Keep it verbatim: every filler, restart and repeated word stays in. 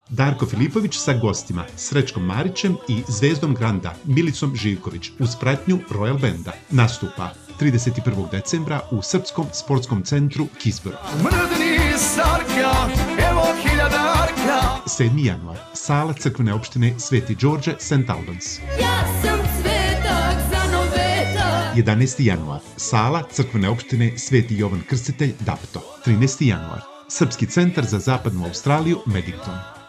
Darko Filipović sa gostima Srećkom Marićem i zvezdom Granda Milicom Živković uz pratnju Royal Benda nastupa trideset prvog decembra u Srpskom sportskom centru Kizbro. sedmi januar sala crkvene opštine Sveti Đorđe Saint Albans. jedanaesti januar sala crkvene opštine Sveti Jovan Krstitelj Dapto. trinaesti januar Srpski centar za zapadnu Australiju Medington.